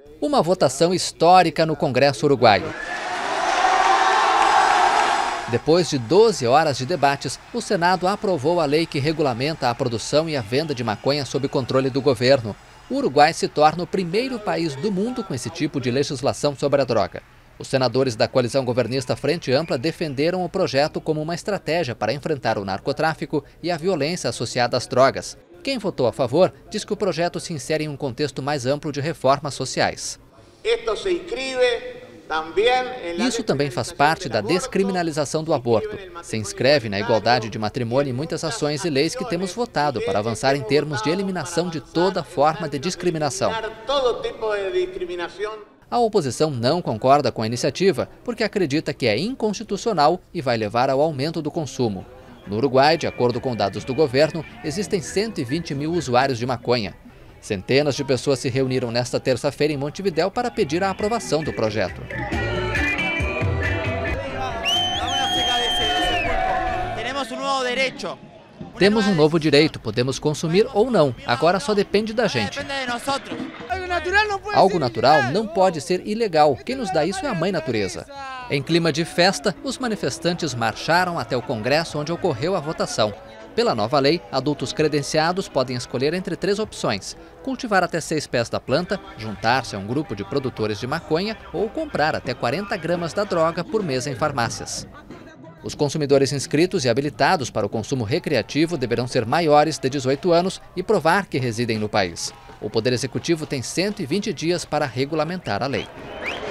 Uma votação histórica no Congresso uruguaio. Depois de 12 horas de debates, o Senado aprovou a lei que regulamenta a produção e a venda de maconha sob controle do governo. O Uruguai se torna o primeiro país do mundo com esse tipo de legislação sobre a droga. Os senadores da coalizão governista Frente Ampla defenderam o projeto como uma estratégia para enfrentar o narcotráfico e a violência associada às drogas. Quem votou a favor diz que o projeto se insere em um contexto mais amplo de reformas sociais. Isso também faz parte da descriminalização do aborto. Se inscreve na igualdade de matrimônio e muitas ações e leis que temos votado para avançar em termos de eliminação de toda forma de discriminação. A oposição não concorda com a iniciativa porque acredita que é inconstitucional e vai levar ao aumento do consumo. No Uruguai, de acordo com dados do governo, existem 120 mil usuários de maconha. Centenas de pessoas se reuniram nesta terça-feira em Montevidéu para pedir a aprovação do projeto. Temos um novo direito, podemos consumir ou não, agora só depende da gente. Algo natural não pode ser ilegal, quem nos dá isso é a mãe natureza. Em clima de festa, os manifestantes marcharam até o Congresso onde ocorreu a votação. Pela nova lei, adultos credenciados podem escolher entre 3 opções: cultivar até 6 pés da planta, juntar-se a um grupo de produtores de maconha ou comprar até 40 gramas da droga por mês em farmácias. Os consumidores inscritos e habilitados para o consumo recreativo deverão ser maiores de 18 anos e provar que residem no país. O Poder Executivo tem 120 dias para regulamentar a lei.